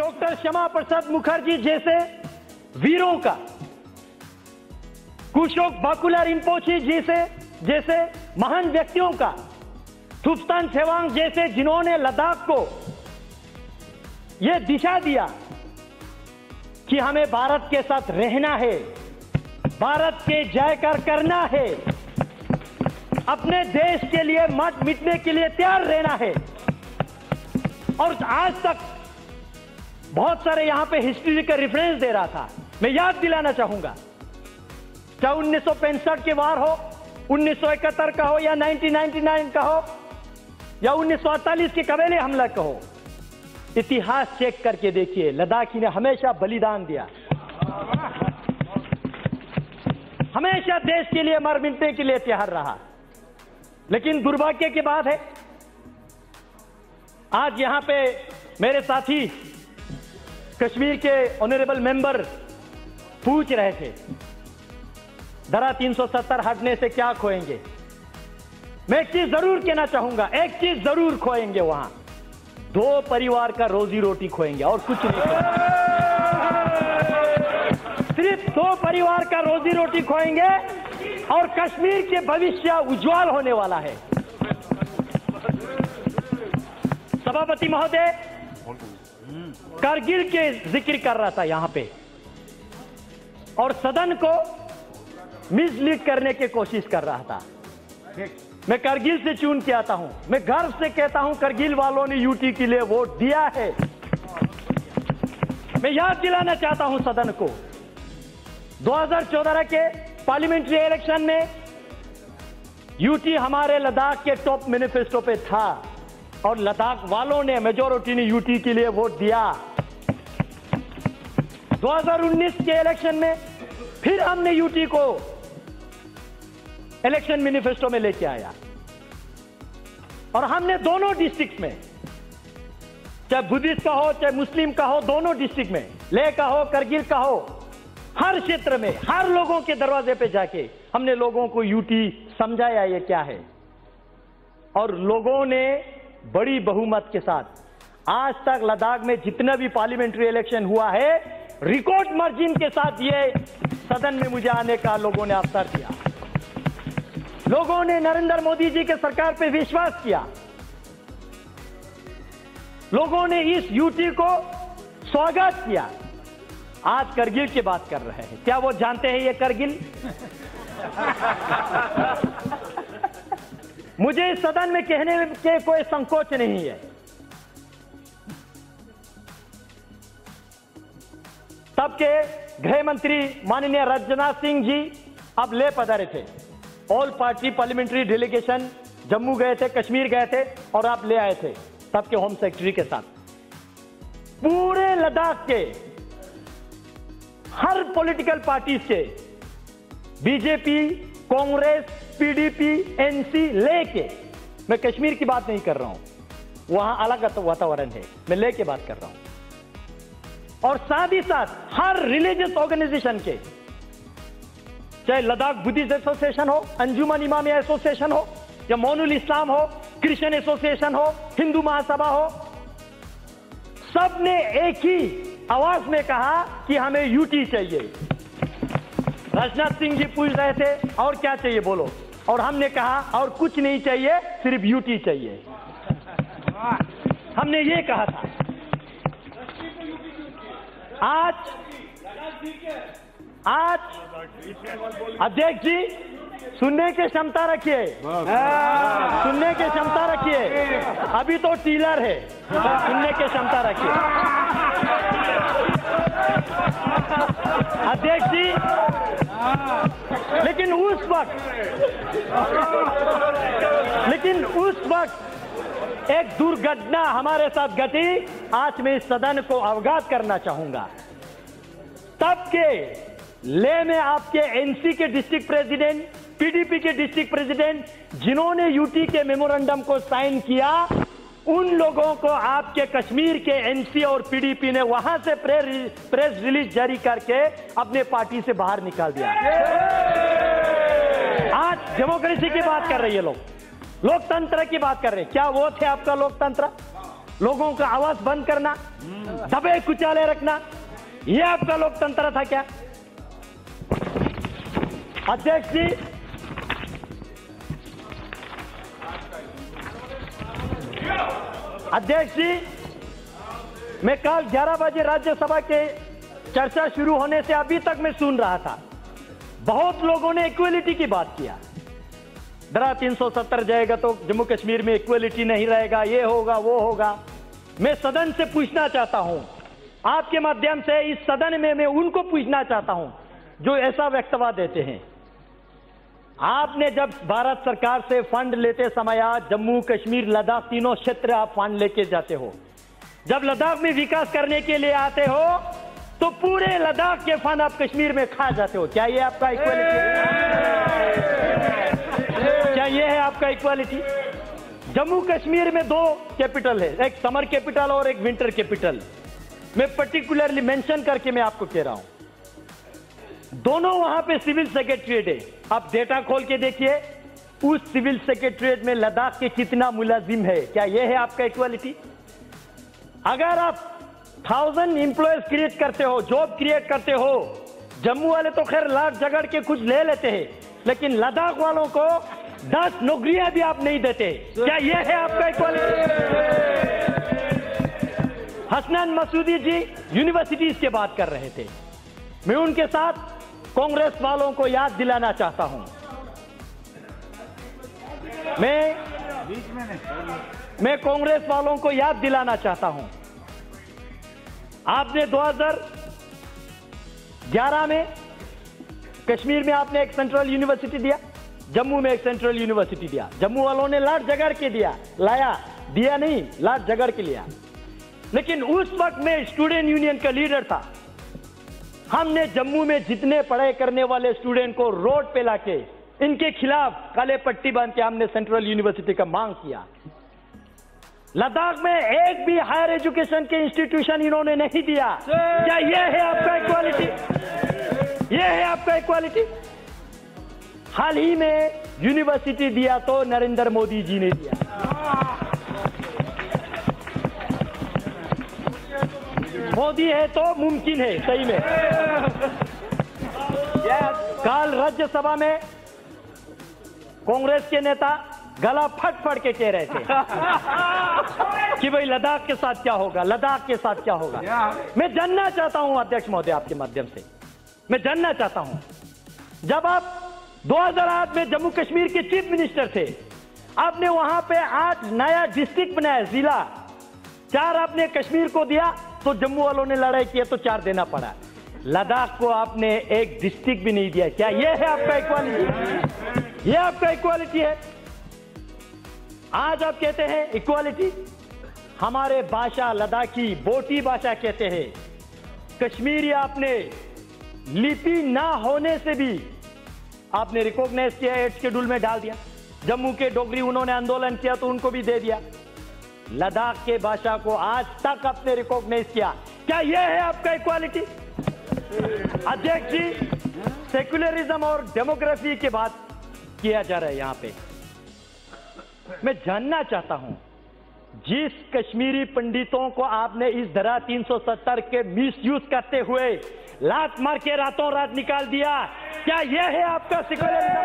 Doctor Shyama Prasad Mukherjee जैसे वीरों का, कुशोक बाकुला रिम्पोची जैसे महान व्यक्तियों का, थुप्तान सेवांग जैसे जिन्होंने लद्दाख को यह दिशा दिया कि हमें भारत के साथ रहना है, भारत के जयकार करना है, अपने देश के लिए मत मिटने के लिए तैयार रहना है। और आज तक बहुत सारे यहां पे हिस्ट्री का रेफरेंस दे रहा था। मैं याद दिलाना चाहूंगा, चाहे 1965 के वार हो, 1971 का हो, या 1999 का हो, या 1948 के कबीले हमला का हो, इतिहास चेक करके देखिए, लद्दाखी ने हमेशा बलिदान दिया, हमेशा देश के लिए मर मिटने के लिए तैयार रहा। लेकिन दुर्भाग्य की बात है, आज यहां पे मेरे साथी कश्मीर के ऑनरेबल मेंबर पूछ रहे थे, धारा 370 हटने से क्या खोएंगे। मैं एक चीज जरूर कहना चाहूंगा, एक चीज जरूर खोएंगे, वहां 2 परिवार का रोजी रोटी खोएंगे और कुछ नहीं खोएंगे। सिर्फ 2 परिवार का रोजी रोटी खोएंगे और कश्मीर के भविष्य उज्जवल होने वाला है। सभापति महोदय कारगिल के जिक्र कर रहा था यहां पे और सदन को मिसलीड करने की कोशिश कर रहा था। मैं कारगिल से चुन के आता हूं, मैं गर्व से कहता हूं कारगिल वालों ने यूटी के लिए वोट दिया है। मैं याद दिलाना चाहता हूं सदन को, 2014 के पार्लियामेंट्री इलेक्शन में यूटी हमारे लद्दाख के टॉप मैनिफेस्टो पे था और लद्दाख वालों ने, मेजॉरिटी ने यूटी के लिए वोट दिया। 2019 के इलेक्शन में फिर हमने यूटी को इलेक्शन मैनिफेस्टो में लेके आया और हमने दोनों डिस्ट्रिक्ट में, चाहे बुद्धिस्ट का हो चाहे मुस्लिम का हो, दोनों डिस्ट्रिक्ट में, लेह का हो करगिल का हो, हर क्षेत्र में हर लोगों के दरवाजे पे जाके हमने लोगों को यूटी समझाया ये क्या है। और लोगों ने बड़ी बहुमत के साथ आज तक लद्दाख में जितना भी पार्लियामेंट्री इलेक्शन हुआ है, रिकॉर्ड मार्जिन के साथ ये सदन में मुझे आने का लोगों ने अवसर दिया। लोगों ने नरेंद्र मोदी जी के सरकार पे विश्वास किया, लोगों ने इस यूटी को स्वागत किया। आज करगिल की बात कर रहे हैं, क्या वो जानते हैं ये करगिल? मुझे इस सदन में कहने के कोई संकोच नहीं है। तब के गृह मंत्री माननीय राजनाथ सिंह जी अब ले पधारे थे, all party parliamentary delegation Jammu गए थे, कश्मीर गए थे और आप ले आए थे तब के होम सेक्रेटरी के साथ। पूरे लद्दाख के हर पॉलिटिकल पार्टीज के, बीजेपी, कांग्रेस, पीडीपी, एनसी लेके, मैं कश्मीर की बात नहीं कर रहा हूं, वहां अलग वातावरण है, मैं लेके बात कर रहा हूं। और साथ ही साथ हर रिलीजियस ऑर्गेनाइजेशन के, चाहे लद्दाख बुद्धिस्ट एसोसिएशन हो, अंजुमन इमामिया एसोसिएशन हो, या मोनुल इस्लाम हो, क्रिश्चियन एसोसिएशन हो, हिंदू महासभा हो, सब ने एक ही आवाज में कहा कि हमें यूटी चाहिए। राजनाथ सिंह जी पूछ रहे थे और क्या चाहिए बोलो, और हमने कहा और कुछ नहीं चाहिए, सिर्फ यूटी चाहिए। हमने ये कहा था। आज अध्यक्ष जी सुनने की क्षमता रखिए, सुनने की क्षमता रखिए, अभी तो टीलर है, सुनने की क्षमता रखिए। अध्यक्ष जी, लेकिन उस वक्त एक दुर्घटना हमारे साथ घटी, आज मैं इस सदन को अवगत करना चाहूंगा। तब के लेह में आपके एनसी के डिस्ट्रिक्ट प्रेसिडेंट, पीडीपी के डिस्ट्रिक्ट प्रेसिडेंट, जिन्होंने यूटी के मेमोरेंडम को साइन किया, उन लोगों को आपके कश्मीर के एनसी और पीडीपी ने वहां से प्रेस रिलीज जारी करके अपने पार्टी से बाहर निकाल दिया। आज डेमोक्रेसी की बात कर रही है लोग, लोकतंत्र की बात कर रहे हैं। क्या वो थे आपका लोकतंत्र? लोगों का आवाज बंद करना, दबे कुचाले रखना, ये आपका लोकतंत्र था क्या? अध्यक्ष जी, अध्यक्ष जी, मैं कल 11 बजे राज्यसभा के चर्चा शुरू होने से अभी तक मैं सुन रहा था, बहुत लोगों ने इक्वलिटी की बात किया। धारा 370 जाएगा तो जम्मू कश्मीर में इक्वलिटी नहीं रहेगा, ये होगा वो होगा। मैं सदन से पूछना चाहता हूं, आपके माध्यम से इस सदन में मैं उनको पूछना चाहता हूं जो ऐसा वक्तव्य देते हैं। आपने जब भारत सरकार से फंड लेते समय आज जम्मू कश्मीर लद्दाख तीनों क्षेत्र आप फंड लेके जाते हो, जब लद्दाख में विकास करने के लिए आते हो तो पूरे लद्दाख के फंड आप कश्मीर में खा जाते हो। क्या ये आपका इक्वालिटी है? क्या ये है आपका इक्वालिटी? जम्मू कश्मीर में 2 कैपिटल है, एक समर कैपिटल और एक विंटर कैपिटल। मैं पर्टिकुलरली मेंशन करके मैं आपको कह रहा हूं, दोनों वहां पे सिविल सेक्रेटरीट है। आप डेटा खोल के देखिए, उस सिविल सेक्रेटरीट में लद्दाख के कितना मुलाजिम है। क्या यह है आपका इक्वालिटी? अगर आप 1000 एम्प्लॉयज क्रिएट करते हो, जॉब क्रिएट करते हो, जम्मू वाले तो खैर लाख झगड़ के कुछ ले लेते हैं, लेकिन लद्दाख वालों को 10 नौकरियां भी आप नहीं देते। क्या यह है आपका इक्वालिटी? हसनैन मसूदी जी यूनिवर्सिटीज की बात कर रहे थे, मैं उनके साथ कांग्रेस वालों को याद दिलाना चाहता हूं। मैं कांग्रेस वालों को याद दिलाना चाहता हूं, आपने 2011 में कश्मीर में आपने एक सेंट्रल यूनिवर्सिटी दिया, जम्मू में एक सेंट्रल यूनिवर्सिटी दिया। जम्मू वालों ने लाट झगड़ के दिया नहीं, लाट झगड़ के लिया। लेकिन उस वक्त में स्टूडेंट यूनियन का लीडर था, हमने जम्मू में जितने पढ़ाई करने वाले स्टूडेंट को रोड पे लाके इनके खिलाफ काले पट्टी बांध के हमने सेंट्रल यूनिवर्सिटी का मांग किया। लद्दाख में एक भी हायर एजुकेशन के इंस्टीट्यूशन इन्होंने नहीं दिया। क्या यह है आपका इक्वालिटी? यह है आपका इक्वालिटी? हाल ही में यूनिवर्सिटी दिया तो नरेंद्र मोदी जी ने दिया। मोदी है तो मुमकिन है सही में। कल राज्यसभा में कांग्रेस के नेता गला फट के कह रहे थे कि भाई लद्दाख के साथ क्या होगा, लद्दाख के साथ क्या होगा। मैं जानना चाहता हूं अध्यक्ष महोदय, आपके माध्यम से मैं जानना चाहता हूं, जब आप 2008 में जम्मू कश्मीर के चीफ मिनिस्टर थे, आपने वहां पे 8 नया डिस्ट्रिक्ट बनाया, जिला 4 आपने कश्मीर को दिया, तो जम्मू वालों ने लड़ाई किया तो 4 देना पड़ा। लद्दाख को आपने एक डिस्ट्रिक्ट भी नहीं दिया। क्या यह है आपका इक्वालिटी? यह आपका इक्वालिटी है? आज आप कहते हैं इक्वालिटी, हमारे भाषा लद्दाखी बोटी भाषा कहते हैं, कश्मीरी आपने लिपि ना होने से भी आपने रिकॉग्नाइज किया, 8 शेड्यूल में डाल दिया। जम्मू के डोगरी उन्होंने आंदोलन किया तो उनको भी दे दिया। लद्दाख के भाषा को आज तक आपने रिकॉग्नाइज किया। क्या यह है आपका इक्वालिटी? अध्यक्ष जी, सेक्युलरिज्म और डेमोग्राफी की बात किया जा रहा है यहां पे। मैं जानना चाहता हूं, जिस कश्मीरी पंडितों को आपने इस धारा 370 के मिसयूज करते हुए लात मार के रातों रात निकाल दिया, क्या यह है आपका सेक्युलरिज्म?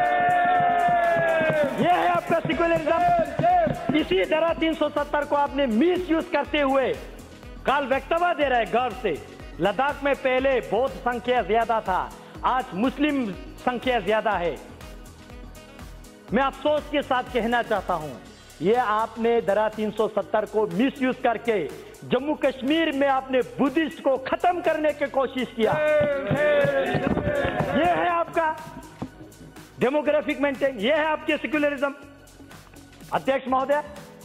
यह है आपका सेक्युलरिज्म? इसी धारा 370 को आपने मिसयूज करते हुए कल वक्तव्य दे रहा है गर्व से, लद्दाख में पहले बौद्ध संख्या ज्यादा था, आज मुस्लिम संख्या ज्यादा है। मैं अफसोस के साथ कहना चाहता हूं, यह आपने धारा 370 को मिसयूज करके जम्मू कश्मीर में आपने बुद्धिस्ट को खत्म करने की कोशिश किया। यह है आपका डेमोग्राफिक मेंटेन, यह है आपके सेक्युलरिज्म। अध्यक्ष महोदय,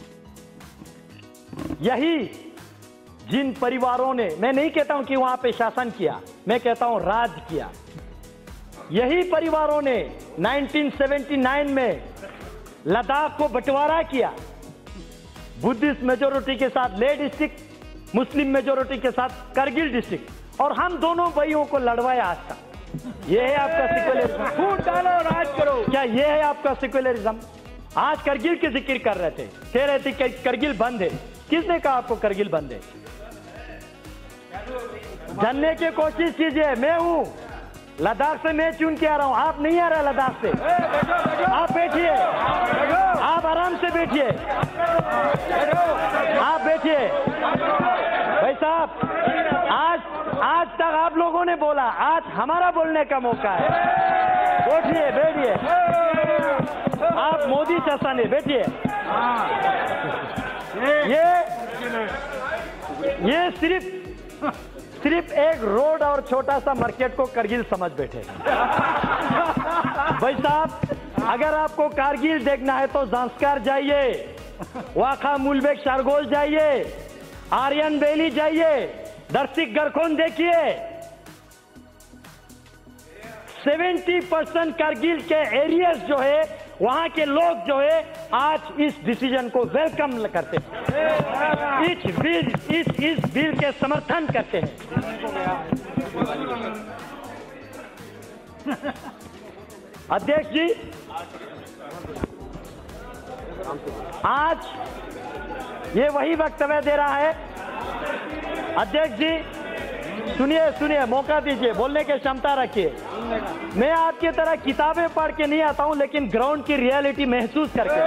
यही जिन परिवारों ने, मैं नहीं कहता हूं कि वहां पे शासन किया, मैं कहता हूं राज किया, यही परिवारों ने 1979 में लद्दाख को बंटवारा किया, बुद्धिस्ट मेजोरिटी के साथ लेह डिस्ट्रिक्ट, मुस्लिम मेजोरिटी के साथ करगिल डिस्ट्रिक्ट, और हम दोनों भाइयों को लड़वाया आज तक। यह है आपका सेक्युलरिज्म? फूट डालो, राज करो। क्या यह है आपका सेक्युलरिज्म? आज करगिल की जिक्र कर रहे थे, कह रहे थे कि करगिल बंद है। किसने कहा आपको करगिल बंद है? जानने की कोशिश कीजिए। मैं हूं लद्दाख से, मैं चुन के आ रहा हूं, आप नहीं आ रहे लद्दाख से। आप बैठिए, आप आराम से बैठिए, आप बैठिए। भाई साहब, आज तक आप लोगों ने बोला, आज हमारा बोलने का मौका है। बैठिए, बैठिए। आप मोदी चाचा ने बैठिए। ये सिर्फ एक रोड और छोटा सा मार्केट को करगिल समझ बैठे। भाई साहब, अगर आपको कारगिल देखना है तो जांस्कार जाइए, वाखा मुलबेक शारगोल जाइए, आर्यन वैली जाइए, दर्शिक गरखोन देखिए। 70% कारगिल के एरियाज जो है, वहां के लोग जो है आज इस डिसीजन को वेलकम करते हैं, इस बिल के समर्थन करते हैं। अध्यक्ष जी, आज ये वही वक्तव्य दे रहा है। अध्यक्ष जी सुनिए, मौका दीजिए, बोलने की क्षमता रखिए। मैं आपकी तरह किताबें पढ़ के नहीं आता हूं, लेकिन ग्राउंड की रियलिटी महसूस करके।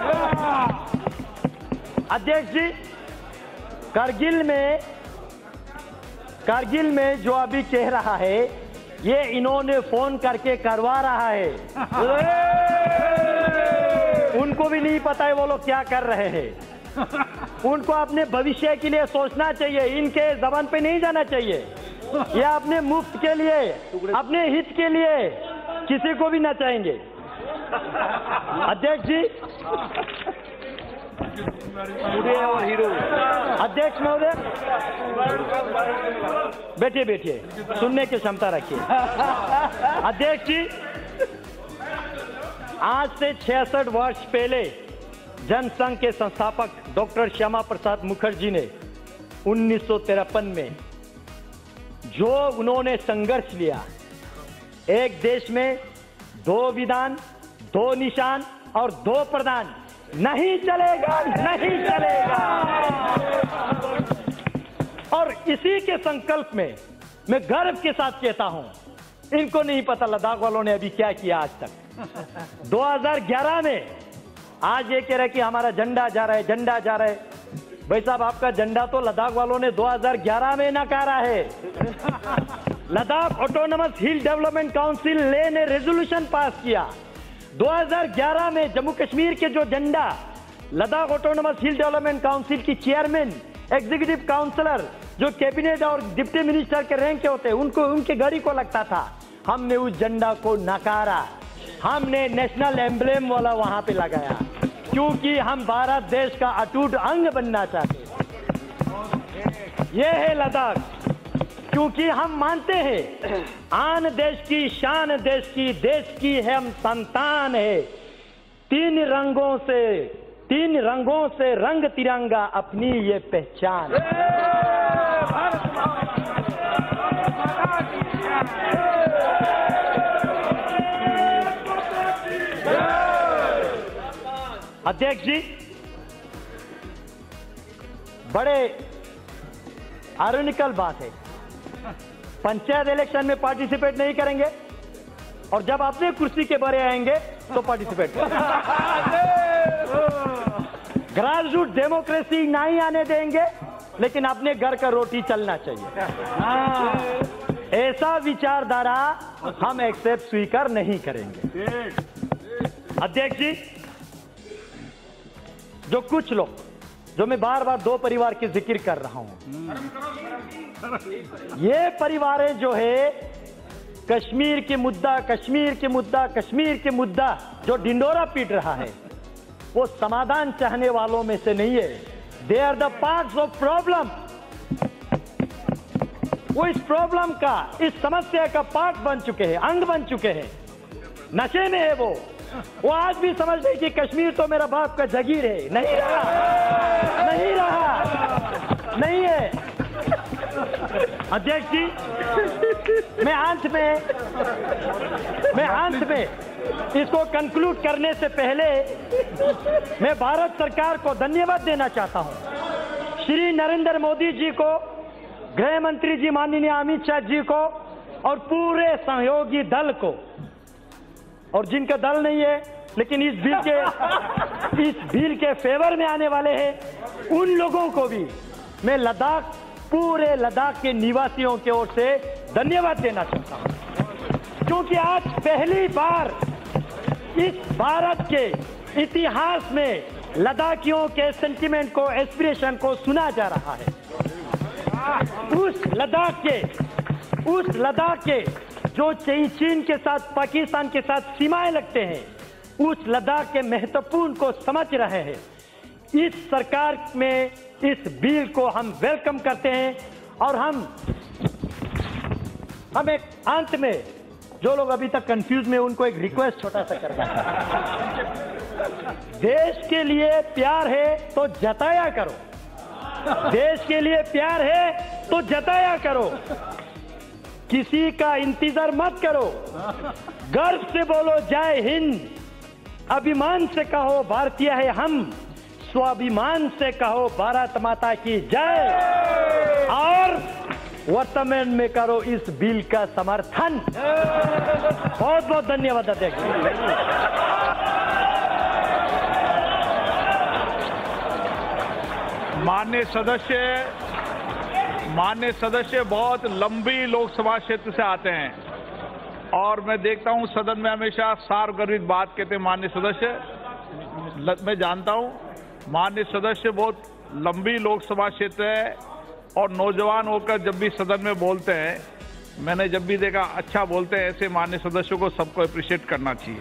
अध्यक्ष जी, कारगिल में जो अभी कह रहा है, ये इन्होंने फोन करके करवा रहा है। उनको भी नहीं पता है वो लोग क्या कर रहे हैं। उनको अपने भविष्य के लिए सोचना चाहिए, इनके जबान पे नहीं जाना चाहिए। ये अपने मुफ्त के लिए, अपने हित के लिए किसी को भी नचाएंगे। अध्यक्ष जी, अध्यक्ष महोदय, बैठिए, सुनने की क्षमता रखिए। अध्यक्ष जी, आज से 66 वर्ष पहले जनसंघ के संस्थापक डॉक्टर श्यामा प्रसाद मुखर्जी ने 1953 में जो उन्होंने संघर्ष लिया, एक देश में 2 विधान, 2 निशान और 2 प्रधान, नहीं चलेगा, नहीं चलेगा। और इसी के संकल्प में मैं गर्व के साथ कहता हूं, इनको नहीं पता लद्दाख वालों ने अभी क्या किया आज तक। 2011 में आज ये कह रहे कि हमारा झंडा जा रहा है, झंडा जा रहा है। भाई साहब, आपका झंडा तो लद्दाख वालों ने 2011 में नकारा है। Ladakh autonomous hill development council ने रेजोल्यूशन पास किया 2011 में। जम्मू कश्मीर के जो झंडा Ladakh autonomous hill development council की चेयरमैन, एग्जीक्यूटिव काउंसलर, जो कैबिनेट और डिप्टी मिनिस्टर के रैंक के होते, उनको उनके गाड़ी को लगता था, हमने उस झंडा को नकारा। हमने नेशनल एम्ब्लेम वाला वहां पे लगाया, क्योंकि हम भारत देश का अटूट अंग बनना चाहते हैं। यह है लद्दाख, क्योंकि हम मानते हैं आन देश की शान, देश की है, हम संतान है। 3 रंगों से रंग तिरंगा, अपनी ये पहचान। अध्यक्ष जी, बड़े आयरनिकल बात है, पंचायत इलेक्शन में पार्टिसिपेट नहीं करेंगे और जब अपने कुर्सी के बारे आएंगे तो पार्टिसिपेट करेंगे। ग्रास रूट डेमोक्रेसी नहीं आने देंगे, लेकिन अपने घर का रोटी चलना चाहिए। ऐसा विचारधारा हम एक्सेप्ट स्वीकार नहीं करेंगे। अध्यक्ष जी, जो कुछ लोग, जो मैं बार बार 2 परिवार की जिक्र कर रहा हूं, ये परिवारें जो है कश्मीर के मुद्दा जो डिंडोरा पीट रहा है, वो समाधान चाहने वालों में से नहीं है। They are the parts of problem. वो इस प्रॉब्लम का, इस समस्या का पार्ट बन चुके हैं, अंग बन चुके हैं। नशे में है वो आज भी समझ रहे कि कश्मीर तो मेरा बाप का जागीर है। नहीं रहा, नहीं है। अध्यक्ष जी, मैं अंत में इसको कंक्लूड करने से पहले मैं भारत सरकार को धन्यवाद देना चाहता हूं। श्री नरेंद्र मोदी जी को, गृह मंत्री जी माननीय अमित शाह जी को और पूरे सहयोगी दल को, और जिनका दल नहीं है लेकिन इस बिल के फेवर में आने वाले हैं, उन लोगों को भी मैं पूरे लद्दाख के निवासियों की ओर से धन्यवाद देना चाहता हूं, क्योंकि आज पहली बार इस भारत के इतिहास में लद्दाखियों के सेंटिमेंट को, एस्पिरेशन को सुना जा रहा है। उस लद्दाख के जो चीन के साथ, पाकिस्तान के साथ सीमाएं लगते हैं, उस लद्दाख के महत्वपूर्ण को समझ रहे हैं। इस सरकार में इस बिल को हम वेलकम करते हैं और हम एक अंत में जो लोग अभी तक कंफ्यूज में, उनको एक रिक्वेस्ट छोटा सा करना है। देश के लिए प्यार है तो जताया करो, देश के लिए प्यार है तो जताया करो, किसी का इंतजार मत करो, गर्व से बोलो जय हिंद, अभिमान से कहो भारतीय है हम, स्वाभिमान से कहो भारत माता की जय, और वर्तमान में करो इस बिल का समर्थन। बहुत बहुत धन्यवाद अध्यक्ष। माननीय सदस्य बहुत लंबी लोकसभा क्षेत्र से आते हैं और मैं देखता हूं सदन में हमेशा सार्वगर्भित बात कहते हैं माननीय सदस्य। मैं जानता हूं माननीय सदस्य बहुत लंबी लोकसभा क्षेत्र है और नौजवान होकर जब भी सदन में बोलते हैं, मैंने जब भी देखा अच्छा बोलते हैं। ऐसे माननीय सदस्यों को सबको अप्रिशिएट करना चाहिए।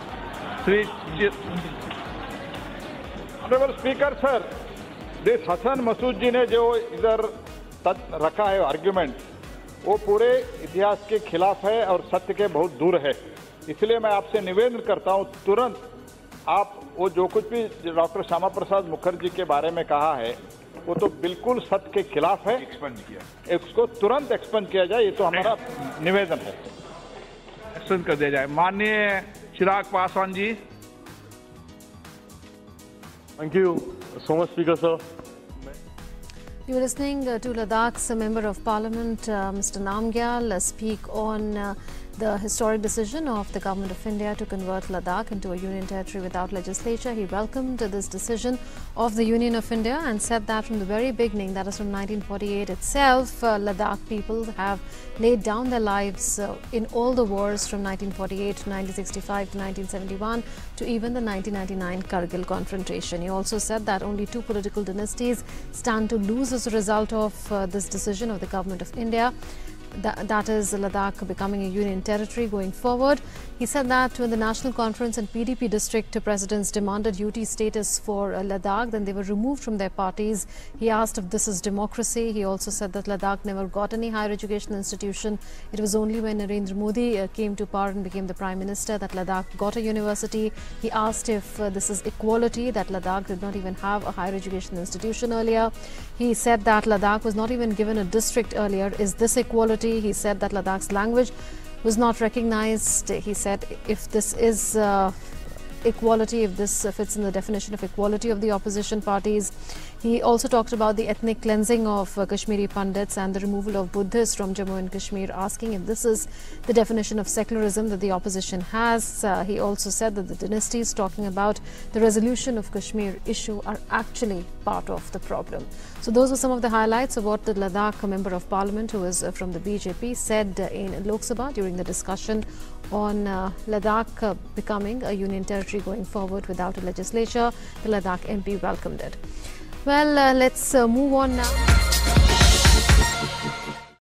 Honourable speaker sir, this Hasan Masood ji ने जो इधर रखा है आर्ग्यूमेंट, वो पूरे इतिहास के खिलाफ है और सत्य के बहुत दूर है। इसलिए मैं आपसे निवेदन करता हूं, तुरंत आप वो जो कुछ भी डॉक्टर श्यामा प्रसाद मुखर्जी के बारे में कहा है, वो तो बिल्कुल सत्य के खिलाफ है। एक्सपेंड किया, उसको तुरंत एक्सपेंड किया जाए, ये तो हमारा निवेदन है। एक्सपेंड कर दिया जाए। माननीय Chirag Paswan ji. Thank you so much speaker sir. You're listening to Ladakh's Member of Parliament, Mr. Namgyal, speak on the historic decision of the Government of India to convert Ladakh into a union territory without legislature. He welcomed this decision of the Union of India and said that from the very beginning, that is from 1948 itself, Ladakh people have laid down their lives in all the wars from 1948 to 1965 to 1971 to even the 1999 Kargil confrontation. He also said that only two political dynasties stand to lose as a result of this decision of the Government of India. That is Ladakh becoming a union territory going forward. He said that when the National Conference and PDP district presidents demanded UT status for Ladakh, then they were removed from their parties. He asked if this is democracy. He also said that Ladakh never got any higher education institution. It was only when Narendra Modi came to power and became the Prime Minister that Ladakh got a university. He asked if this is equality, that Ladakh did not even have a higher education institution earlier. He said that Ladakh was not even given a district earlier. Is this equality? He said that Ladakh's language was not recognized. He said if this is equality, if this fits in the definition of equality of the opposition parties. He also talked about the ethnic cleansing of Kashmiri Pandits and the removal of Buddhists from Jammu and Kashmir, asking if this is the definition of secularism that the opposition has. He also said that the dynasties talking about the resolution of Kashmir issue are actually part of the problem. So those were some of the highlights of what the Ladakh Member of Parliament, who is from the BJP, said in Lok Sabha during the discussion on Ladakh becoming a union territory going forward without a legislature. The Ladakh MP welcomed it. Well, let's move on now.